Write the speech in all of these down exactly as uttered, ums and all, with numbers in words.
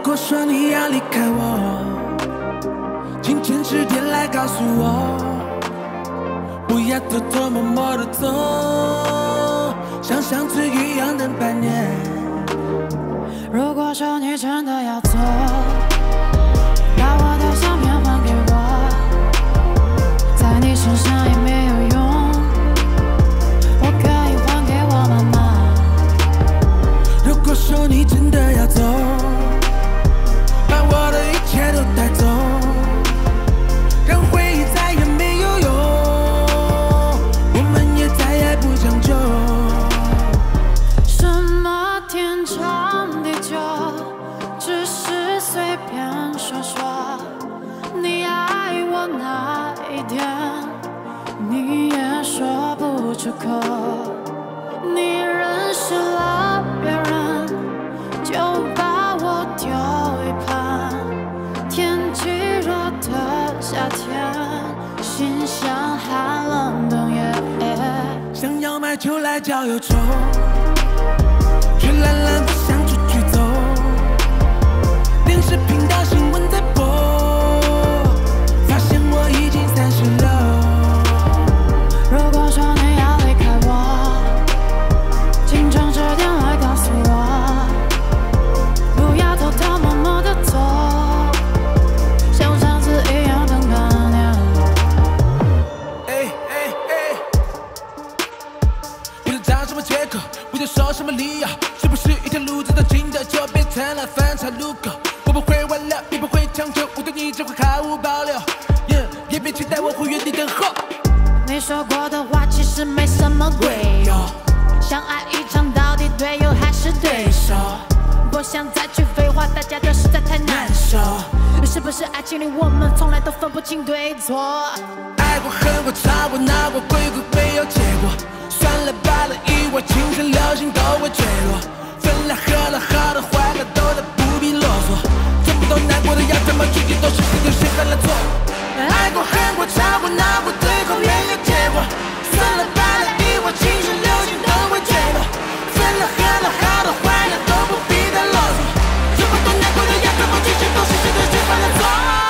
果说你要离开我，请诚实点来告诉我，不要偷偷摸摸的走，像上次一样等半年。 如果说你真的要走，把我的相片还给我，在你身上也没有用，我可以还给我妈妈。 如果说你真的要走，把我的一切都带走，让回忆再也没有用，我们也再也不将就。 什么天长地久，只是随便说说。你爱我哪一点，你也说不出口。你认识了别人，就把我丢一旁。天气热的夏天，心像寒冷冬夜。 想要买酒来浇忧愁，却懒懒不想出去走。电视频道新闻在播，发现我已经三十了。 如果说你要离开我，请诚实点来告诉我，不要偷偷摸摸的走，像上次一样等半年。 哎哎哎，不能找什么借口，不能说什么理由，是不是一条路走到尽头就变成了分岔路口？我不会挽留，也不会强求，我对你只会毫无保留。Yeah, 也别期待我会原地等候。 你说过的话其实没什么贵哟，相爱一场到底队友还是对手？不想再去废话，大家都实在太难受。是不是爱情里我们从来都分不清对错？ 爱过恨过吵过闹过鬼鬼没有结果，算了罢了，意外青春流星都会坠落，分了合了好的坏了都得不必啰嗦，这么多难过的要怎么去记，都是谁对谁犯了错。爱过恨过吵过闹过最后没有结果，算了罢了，意外青春流星都会坠落，分了合了好的坏了都不必再啰嗦，这么多难过的要怎么去记，都是谁对谁犯了错。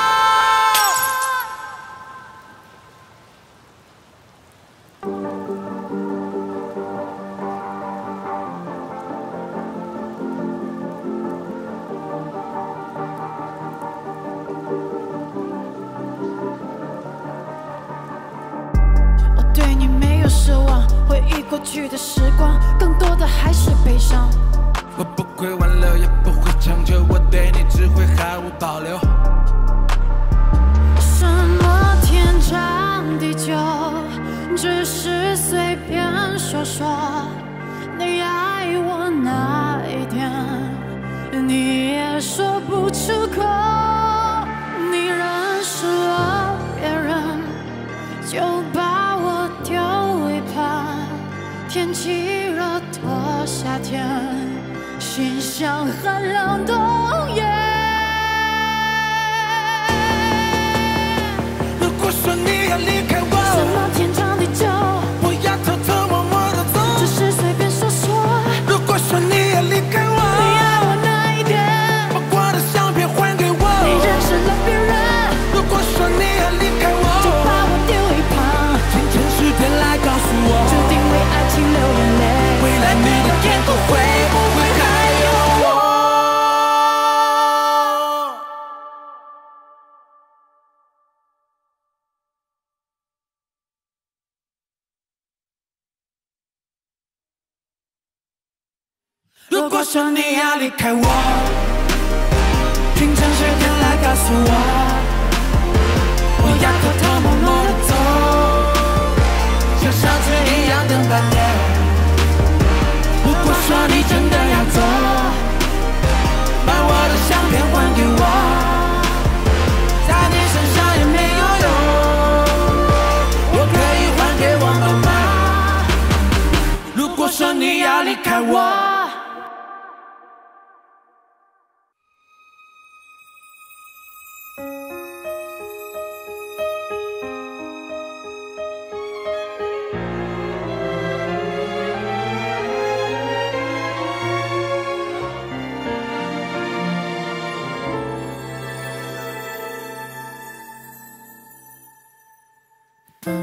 对你没有失望，回忆过去的时光，更多的还是悲伤。 我不会挽留，也不会强求，我对你只会毫无保留。 什么天长地久，只是随便说说。你爱我哪一点，你也说不出口。你认识了别人，就把我丢一旁。天气热的夏天，心像寒冷冬夜。 如果说你要离开我， 什么天长地久， 不要偷偷摸摸的走， 只是随便说说。 如果说你要离开我， 你爱我哪一点， 把我的相片还给我。 你认识了别人， 如果说你要离开我， 就把我丢一旁。 请诚实点来告诉我， 注定为爱情流眼泪， 未来你的天空会不会还有我？如果说你要离开我，请诚实点来告诉我，不要偷偷摸摸的走，像上次一样等半年。如果说你真的要走，把我的相片还给我，在你身上也没有用，我可以还给我妈妈。如果说你要离开我，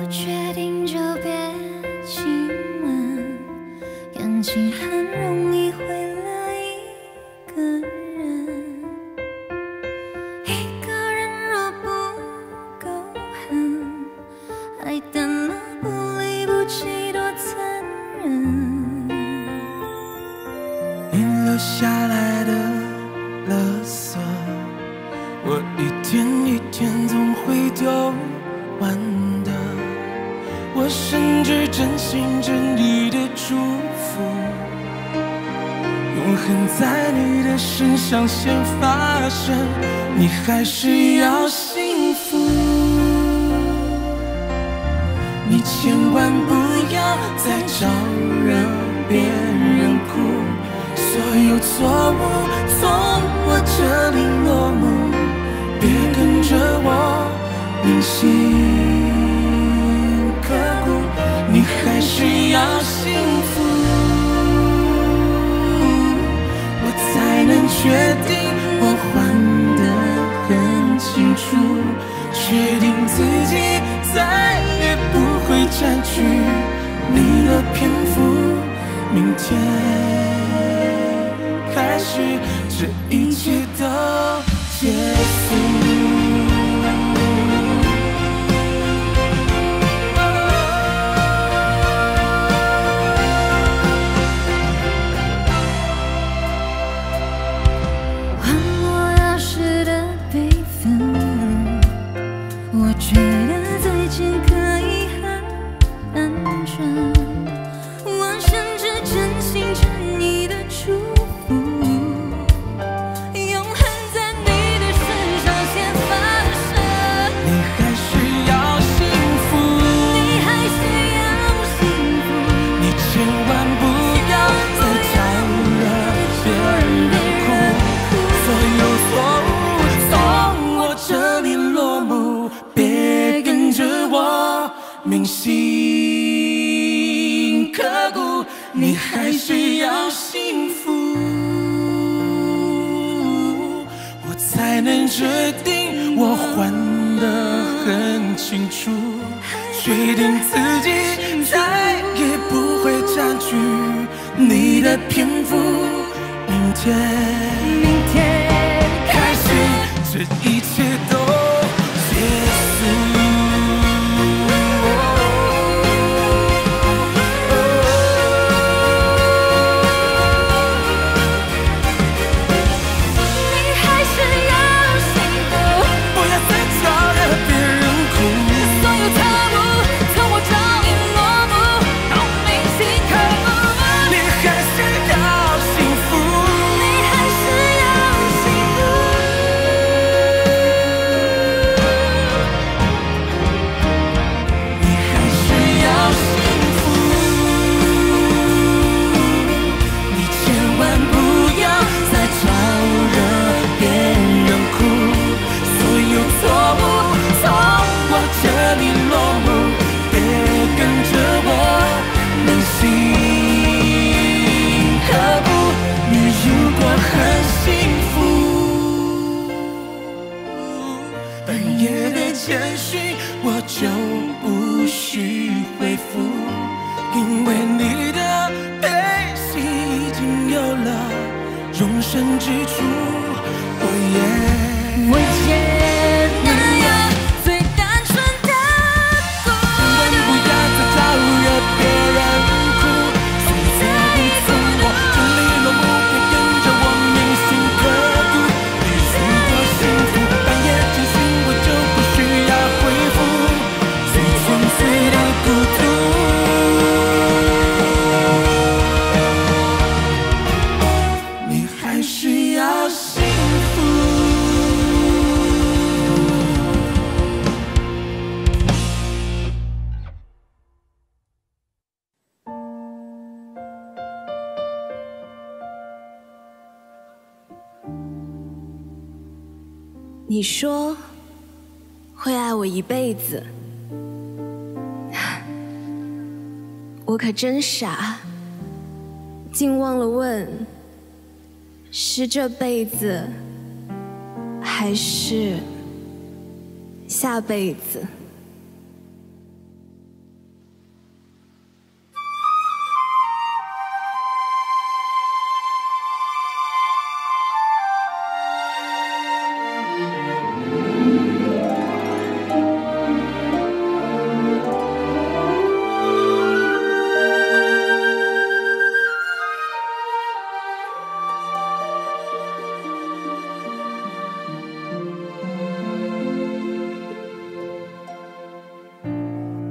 决定就别亲吻，感情很容易毁了一个人。一个人若不够狠，爱淡了不离不弃多残忍。 你留下来的垃圾，我一天一天总会丢完的。我甚至真心真意的祝福，永恒在你的身上先发生，你还是要幸福。你千万不要再招惹别人哭，所有错误从我这里落幕，别跟着我铭心刻骨，你还是要幸福，我才能确定我还得很清楚，确定自己再也不会占据你的篇幅，明天开始这一切都结束。 还我钥匙的备份，我觉得最近可以很安全。我甚至真心真意的祝福，永恒在你的身上先发生。 你还是要幸福， 你还是要幸福， 你千万不要再招惹别人哭，所有错误从我这里落幕，别跟着我铭心刻骨，你还是要幸福，我才能决定我还得很清楚，确定自己再也不会占据你的篇幅，明天明天开始这一切都结束。 你还是要幸福， 不要再招惹别人哭， 所有错误从我这里落幕，都铭心刻骨。 你还是要幸福， 你还是要幸福， 你还是要幸福，你千万不要再招惹别人哭，所有错误从我这里落幕，别跟着我铭心刻骨，你如果很幸福，半夜的简讯我就不需回复，因为你的悲喜已经有了容身之处，我也我也能有最单纯的孤千万不独。 要再招惹别人哭，所有错误从我这里落幕，别跟着我铭心刻骨，你如果幸福，半夜简讯我就不需要回复，最纯粹的孤独，你还是要幸福。 你说会爱我一辈子，我可真傻，竟忘了问，是这辈子还是下辈子？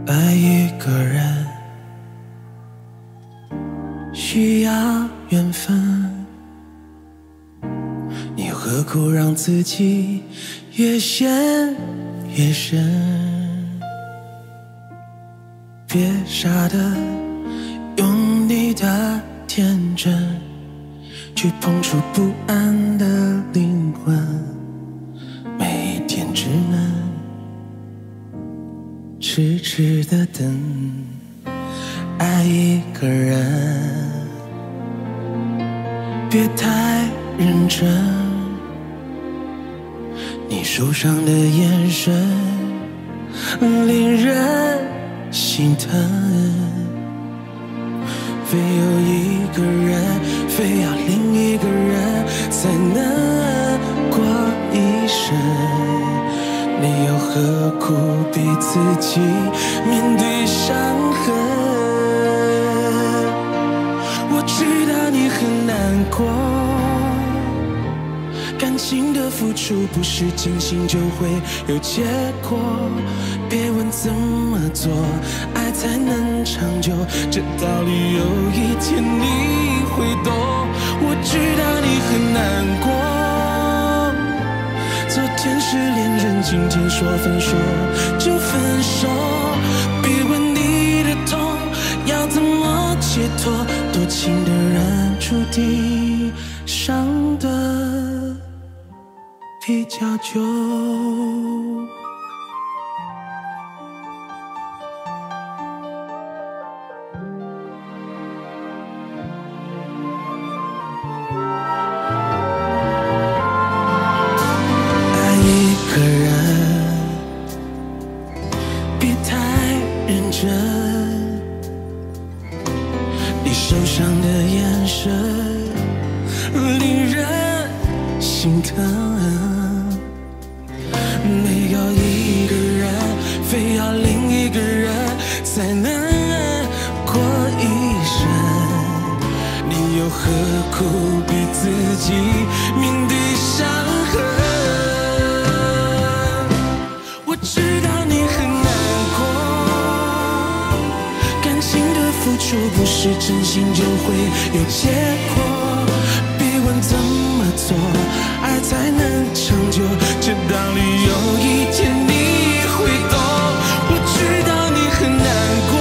爱一个人需要缘分，你何苦让自己越陷越深？别傻的用你的天真去碰触不安的灵魂，每一天只能痴痴的等。爱一个人别太认真，你受伤的眼神令人心疼。非有一个人，非要另一个人才能过一生，你又何苦逼自己面对伤痕？我知道你很难过，感情的付出不是真心就会有结果，别问怎么做爱才能长久，这道理有一天你会懂。我知道你很难过，昨天是恋人，今天说分手就分手，别问你的痛要怎么解脱，多情的人注定伤得比较久。爱一个人别太认真，你受伤的眼神令人心疼。没有一个人，非要另一个人才能过一生，你又何苦逼自己面对伤痕？我知道你很难过，感情的付出不是真心就会有结果，别问怎么做爱才能长久，这道理有一天你会懂。我知道你很难过，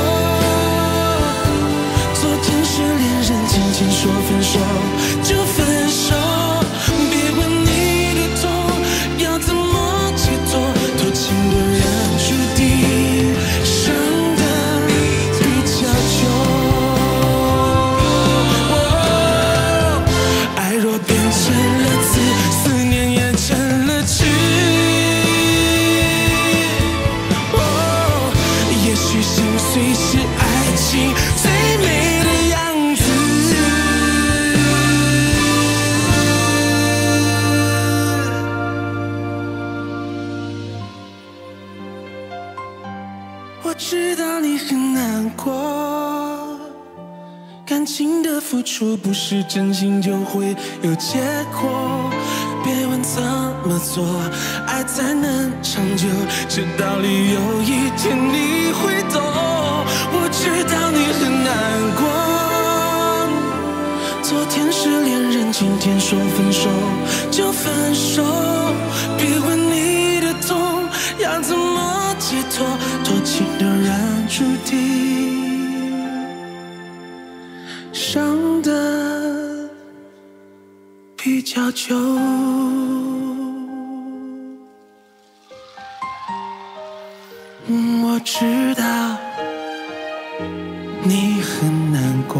昨天是恋人，今天说分手就分手，别问你的痛要怎么解脱，多情的人注定伤得比较久。爱若变成了刺，思念也成了痴。也许心碎是爱情最美的样子。我知道你很难过，感情的付出不是真心就会有结果，别问怎么做爱才能长久，这道理有一天你会懂。我知道你很难过，昨天是恋人，今天说分手就分手，别问你的痛要怎么解脱，多情的人注定伤得比较久。嗯，我知道你很难过。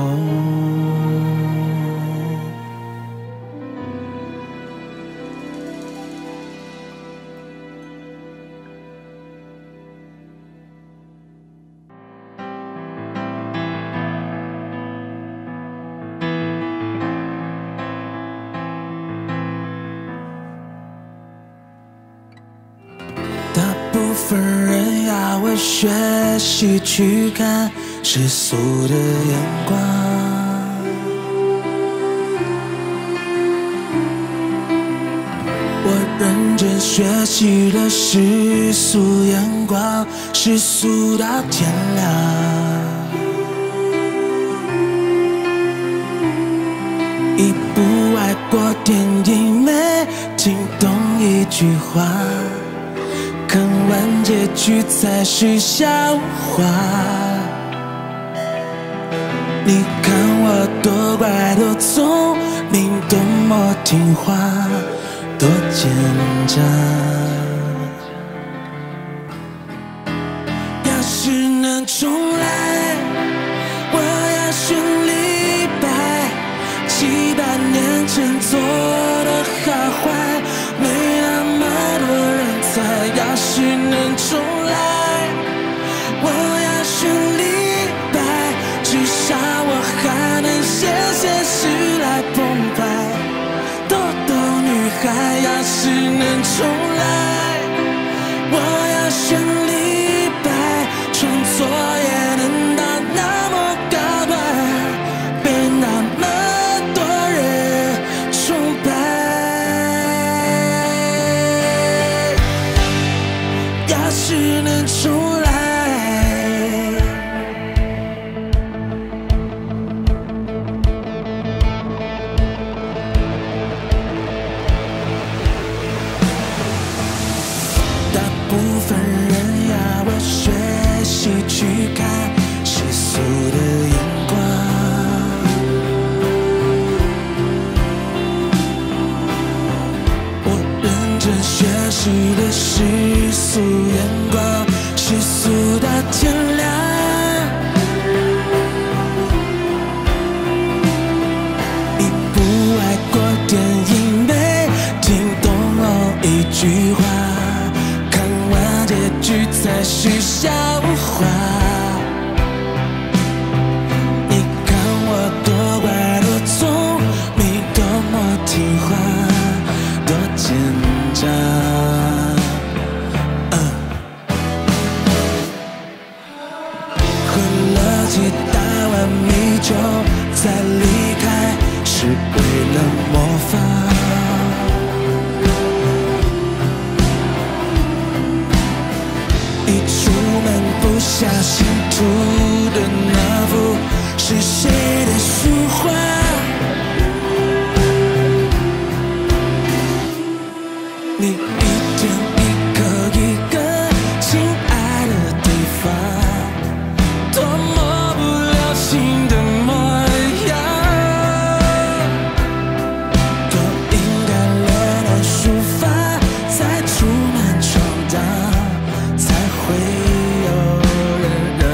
大部分人要为学习去看世俗的眼光，我认真学习了世俗眼光，世俗到天亮。一部外国电影没听懂一句话，看完结局才是笑话。你看我多乖多聪明，多么听话，多奸诈。要是能重来，我要选李白。七八年前做的好坏，没那么多人猜。要是能重来，我要选李白，至少我还能写写诗来澎湃。豆豆女孩，要是能重来，我要选李白，创作也能到那么高派，被那么要是能重来，大部分人要我学习去看世俗的眼光，我认真学习的世俗眼光，世俗到天亮。一部外国电影没听懂哦一句话，看完结局才是笑话。你看我多乖多聪明，多么听话，多奸诈。几大碗米酒再离开，是为了模仿。一出门不小心涂的那幅是谁的书画？你一天一个一个亲爱的地方，多么不了情的模样，都应该练练书法，再出门闯荡，才会有人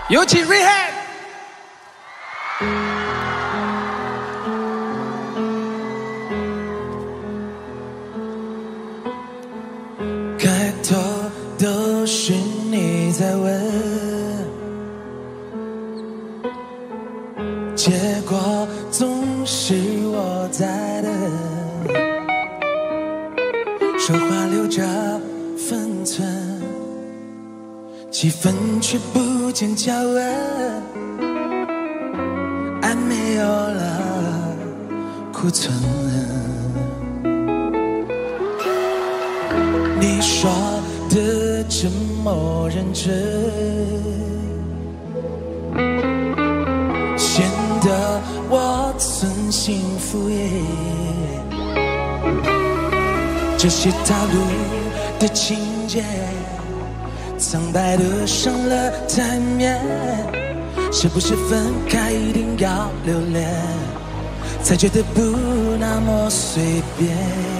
有请 Rehab。开头都是你在问，结果总是我在等。说话留着分寸，气氛却不见焦温，爱没有了库存。你说的这么认真，显得我存心敷衍。这些套路的情节，苍白的上了台面，是不是分开一定要留恋，才觉得不那么随便？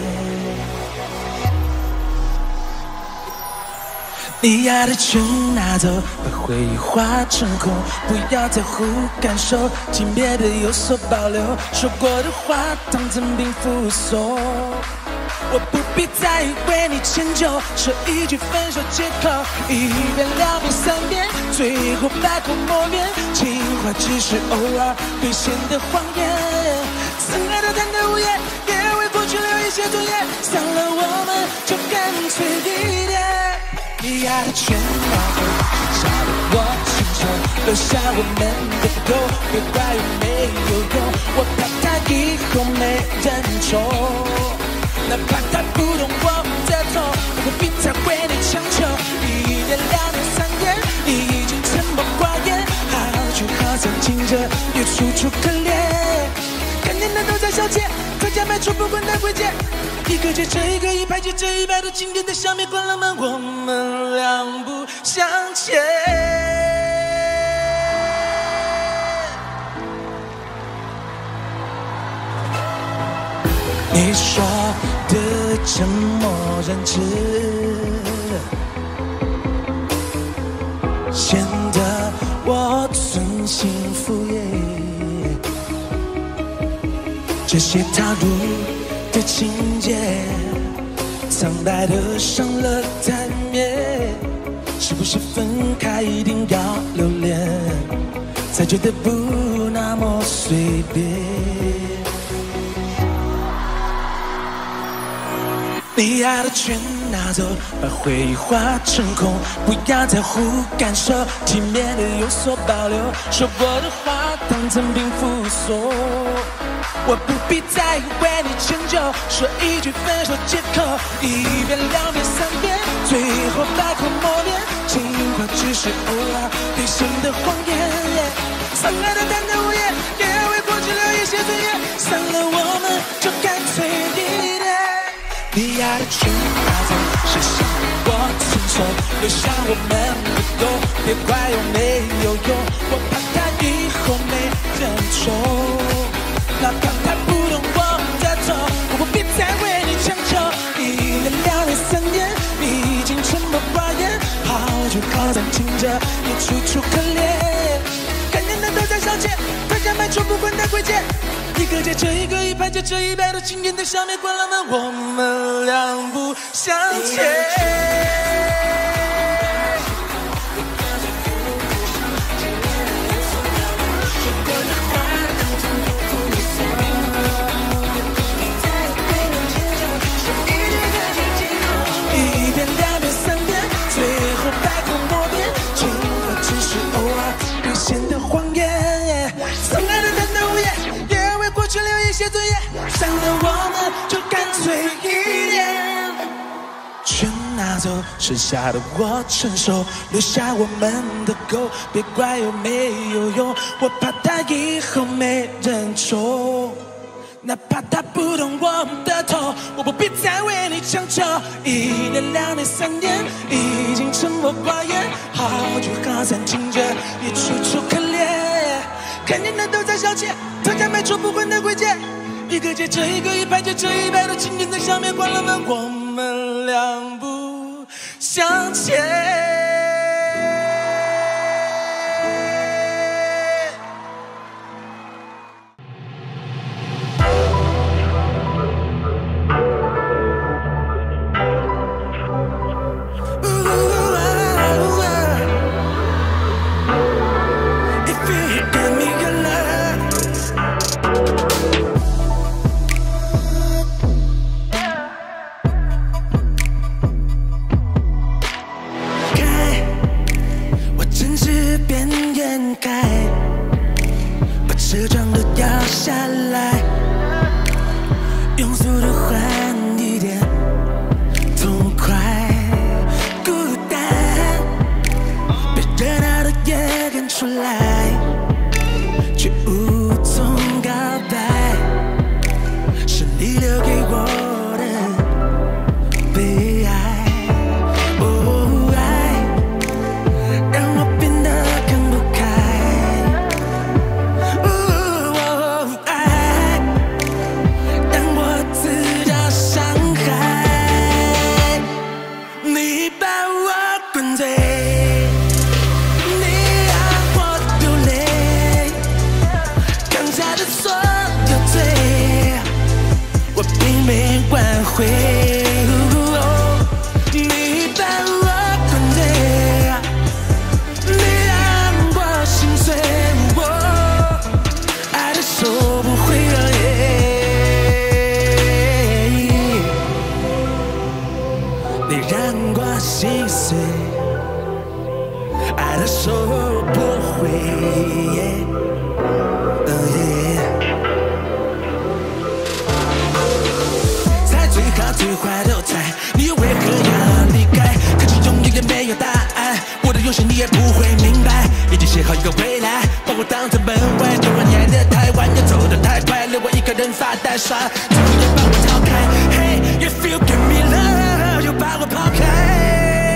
你要的全拿走，把回忆化成空，不要在乎感受，请别的有所保留。说过的话当成并附送，我不必再为你迁就，说一句分手借口，一遍两遍三遍，最后百口莫辩。情话只是偶尔兑现的谎言，曾爱的贪得无厌，也为过去留一些作业，散了我们就干脆一点。你爱的全拿走，剩下的我承受，留下我们的狗，别怪我没有用，我怕他以后没人宠，哪怕他不懂我的痛，我不必再为你强求。一年两年三年，你已经沉默寡言，好聚好散，近着也楚楚可怜。看见的都在消遣，大家迈出不管的轨迹，一个接着一个，一排接着一排的经典的笑面，关了门，我们两不相欠。你说的这么认真，显得我存心敷衍。这些套路的情节，苍白的上了台面，是不是分开一定要留恋，才觉得不那么随便？你要的全拿走，把回忆化成空，不要在乎感受，体面的有所保留。说过的话当成并附送，我不必再为你迁就，说一句分手借口，一遍两遍三遍，最后百口莫辩。情话只是偶尔兑现的谎言，曾爱的贪得无厌，也为过去留一些罪业，散了我们就干脆一点。你要的全拿走，剩下我承受，留下我们的狗，别怪我没有用，我怕他以后没人宠，哪怕他不懂我的痛，我不必再为你强求。一年两年三年，你已经沉默寡言，好聚好散，近着也楚楚可怜。看见的都在消遣，大家迈出不管的轨迹，一个接着一个，一排接着一排的经典的笑面，关了门，我们两不相欠。一遍两遍三遍，最后百口莫辩，情话只是偶尔兑现的谎言。曾爱的贪得无厌，也为过去留一些罪业，散了我们就干脆一点，全拿走，剩下的我承受，留下我们的狗，别怪我没有用，我怕他以后没人宠，哪怕他不懂我的痛，我不必再为你强求。一年两年三年，已经沉默寡言，好聚好散，近着也楚楚可怜。看见的都在消遣，大家迈出不管的轨迹，一个接着一个，一排接着一排的经典在下面，关了门，我们两不相欠。 下来，用速度换一点痛快。孤单，别热闹的也敢出来，却无从告白，是你留给我的悲哀。哦，爱让我变得看不开。哦，爱让我自找伤害。你把我灌醉，你让我流泪，扛下的所有罪，我并没挽回。你把我灌醉，你让我心碎，爱的收不回了耶，你让我心碎，爱的收不回耶。哦耶，猜最好最坏都猜，你又为何要离开？可是永远也没有答案，我的用心你也不会明白。已经写好一个未来，把我当成门外，电话你爱的太晚，又走得太快，留我一个人发呆耍，最后又把我逃开。Hey, if you give me love， 又把我抛开。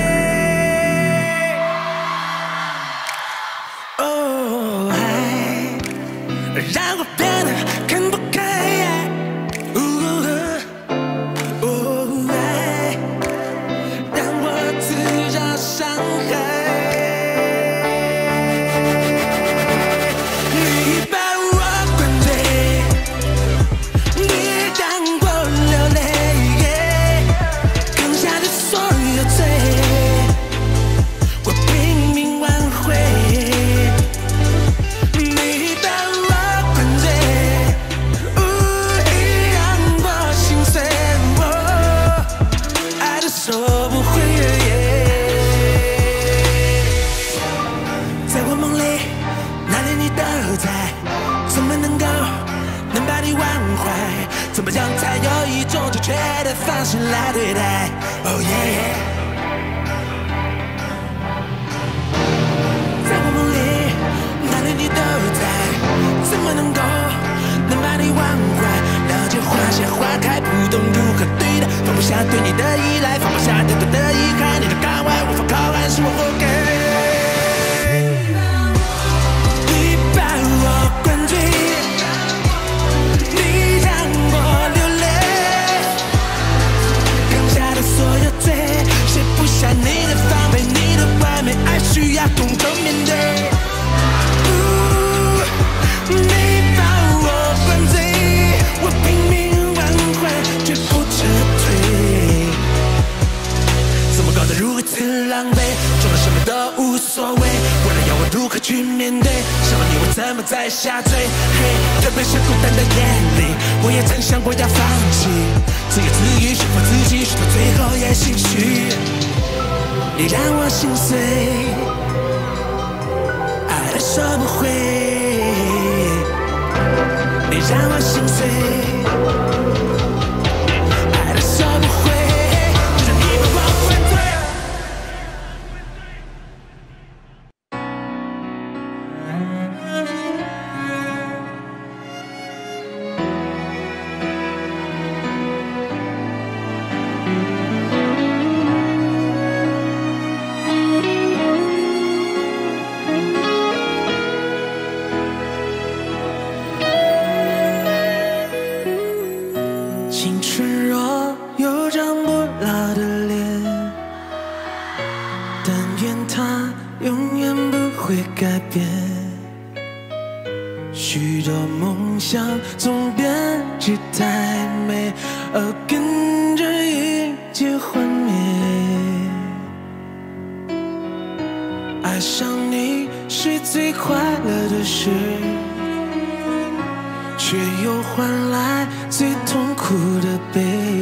哦，爱让我变得看不开。哦，哦，爱让我自找伤害。你把我灌醉，你让我流泪，扛下的所有罪，我拼命挽回。你把我灌醉，呜，你让我心碎，爱的收不回耶。在我梦里，哪里你都在，怎么能够能把你忘怀？怎么样才有一种正确的方式来对待？哦耶！在我梦里，哪里你都在，怎么能够能把你忘怀？了解花谢花开，不懂如何对待，放不下对你的依赖，放不下太多的遗憾，你的港湾无法靠岸，是我活该。你把我灌醉，你让我流泪，扛下的所有罪，卸不下你的防备，你的完美，爱需要共同面对。呜，你把我灌醉，我拼命挽回，绝不撤退。怎么搞得如此狼狈？做了什么都无所谓，为了要我如何去面对？什么你会怎么再下坠？嘿，特别是孤单的夜里，我也曾想过要放弃，自言自语说服自己，说到最后也心虚。你让我心碎，爱的收不回。你让我心碎，爱的收不回，就让你把我灌醉。青春若有张不老的脸，但愿它永远不会改变。许多梦想总编织太美，而跟着一起幻灭。爱上你是最快乐的事，却又换来最痛苦的悲，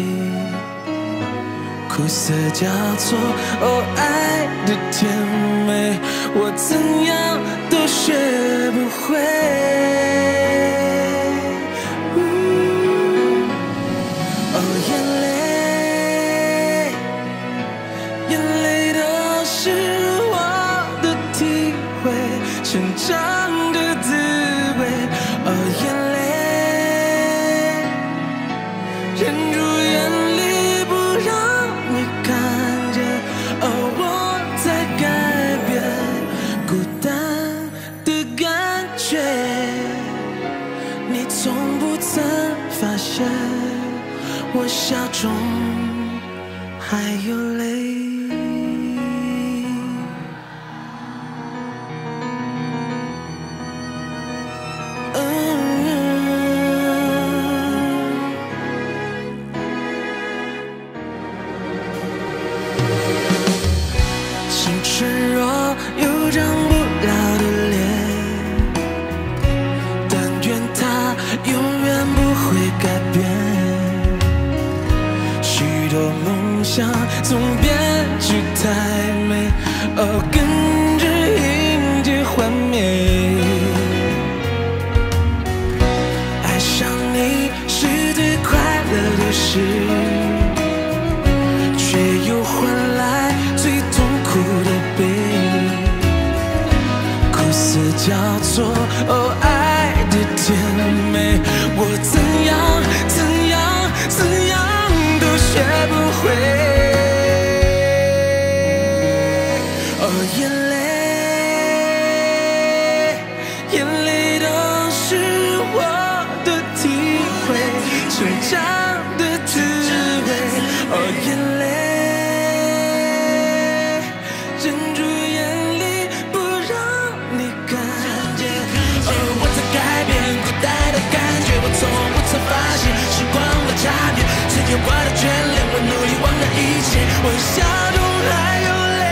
苦涩交错，哦，爱的甜美，我怎样都学不会。 长的滋味。哦，眼泪忍住眼泪不让你看见。哦，我在改变孤单的感觉，你从不曾发现我笑中还有泪。总编剧太美，哦，跟着迎接幻灭。爱上你是最快乐的事，却又换来最痛苦的悲。苦涩交错，哦，爱的甜美，我怎样怎样怎样都学不会。眼泪，眼泪都是我的体会，成长的滋味。哦，眼泪，忍住眼泪不让你看见。哦，我在改变孤单的感觉，我从不曾发现时光的差别，曾有过的眷恋，我努力忘了一切，我笑中还有。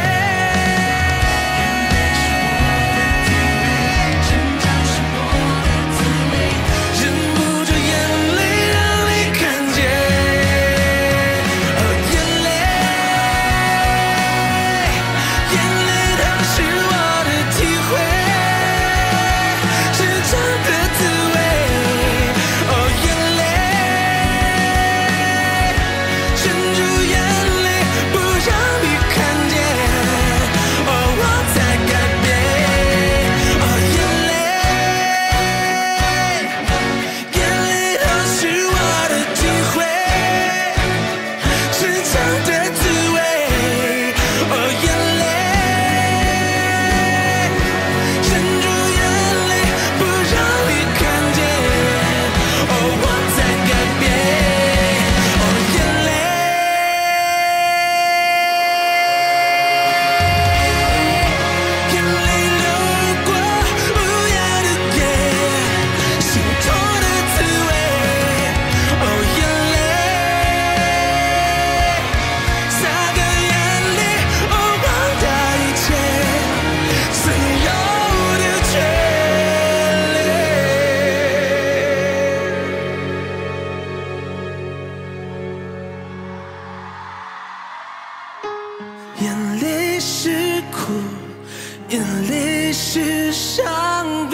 眼泪是伤悲，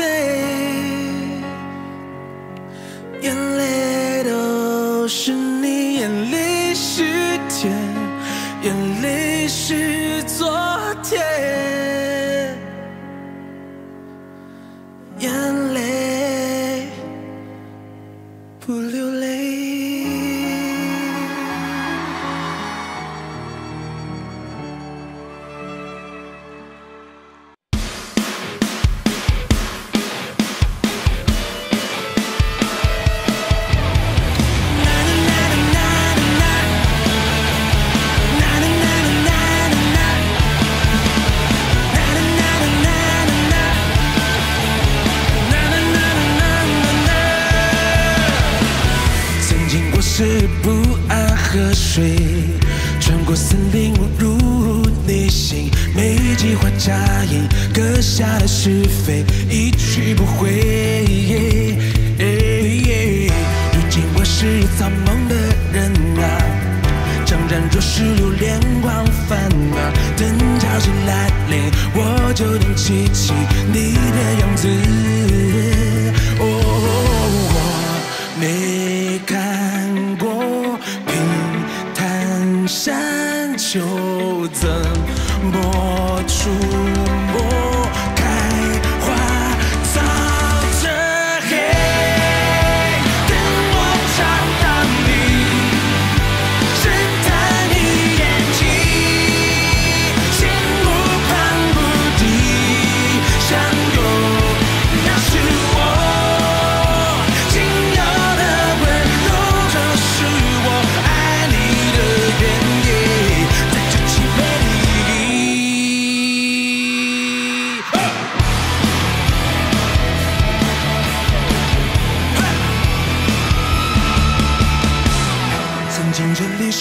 眼泪都是你，眼泪是甜，眼泪是昨天，眼泪不流泪。是不安河水，穿过森林入内心，每一句话扎营，割下的是非，一去不回。如今我是造梦的人啊，张然若是流连忘返啊，等潮汐来临，我就能记起你的样子。哦，我没看过平坦山丘，怎么触摸开花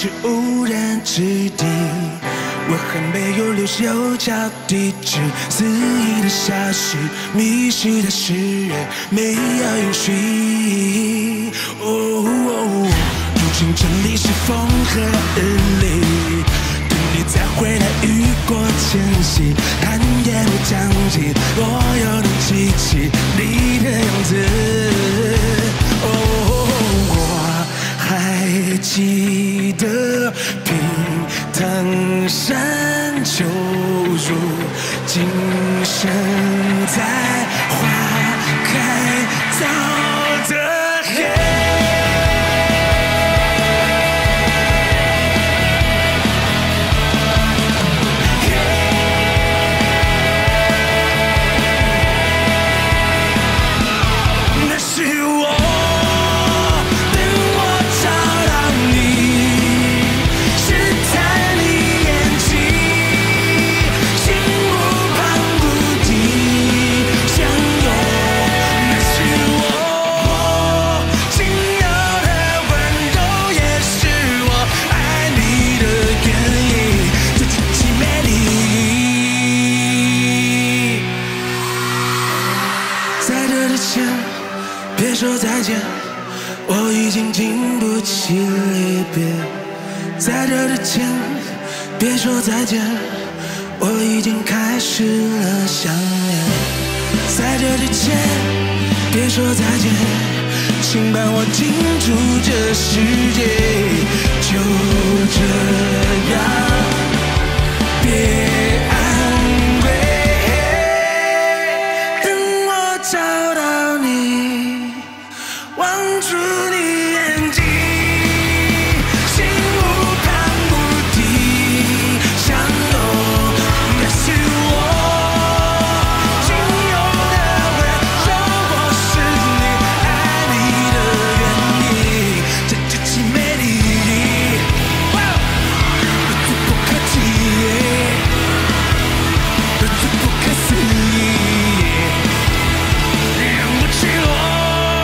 是无人之地。我还没有留下邮差地址，肆意的消失，迷失的诗人没有允许。哦哦，如今这里是风和日丽，等你再回来雨过前夕，看夜幕将近，我又能记起你的样子。哦，我还记得平藤山秋如今生在花开早的黑。别说再见，我已经经不起离别。在这之前，别说再见，我已经开始了想念。在这之前，别说再见，请伴我进入这世界。就这样，别安慰，等我找到你。望住你眼睛，心无旁骛地相拥，那是我仅有的温柔，我是你爱你的原因，这极其美丽，最不可及，最不可思议，让我坠落。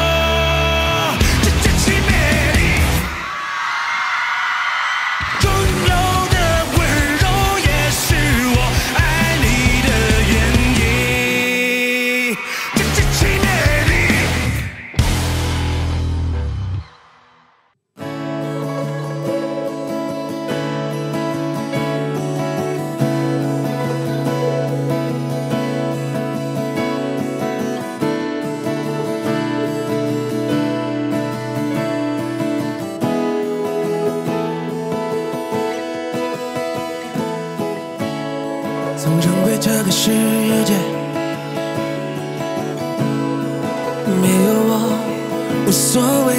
从成为这个世界，没有我无所谓。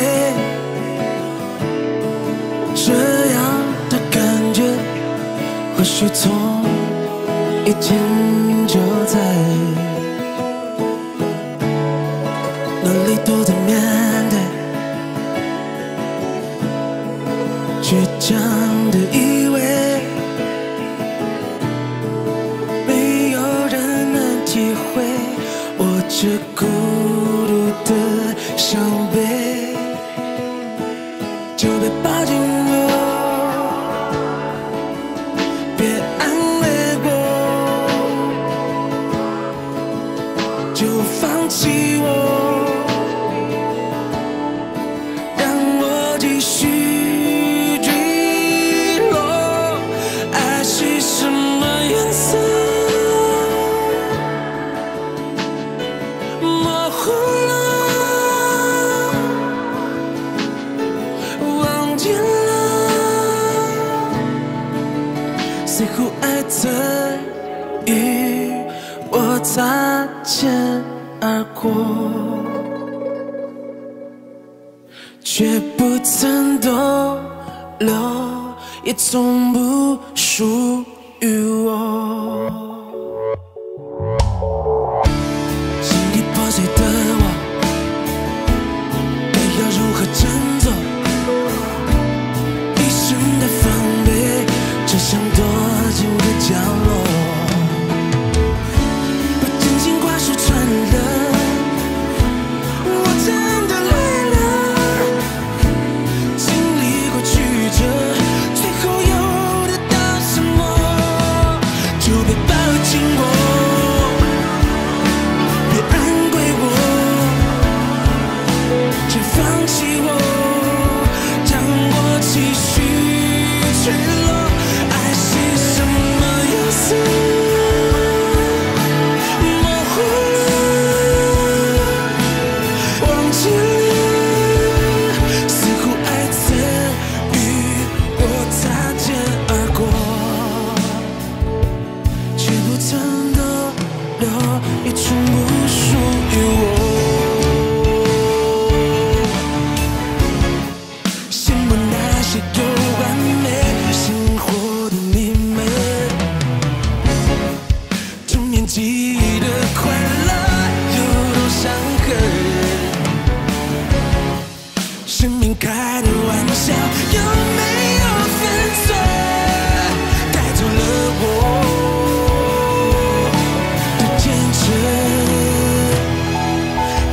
这样的感觉，或许从以前就在，努力都在面对倔强的以为。这孤独的伤悲，就别抱紧我，别安慰我，就放弃我，让我继续坠落。爱是什么颜色？似乎爱曾与我擦肩而过，却不曾逗留，也从不属于我。支离破碎的我，该要如何振作？一生的防备，只想躲进个角落，把真心话说穿了，我真的累了，经历过曲折，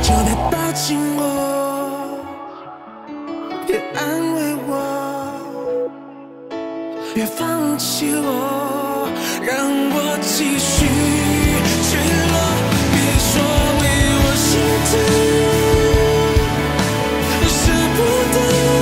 就别抱紧我，别安慰我，别放弃我，让我继续坠落。别说为我心疼，舍不得。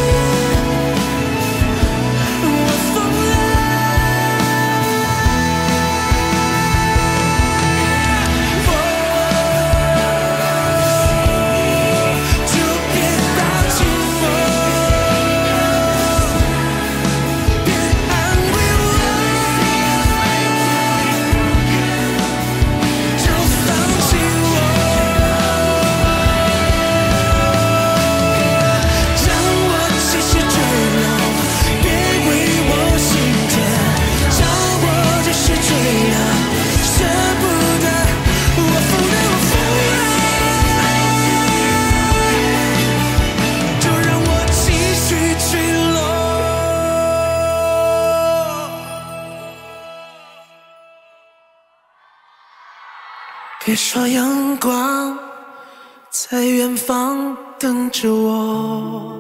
别说阳光在远方等着我，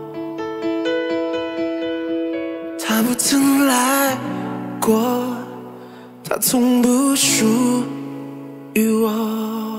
它不曾来过，它从不属于我。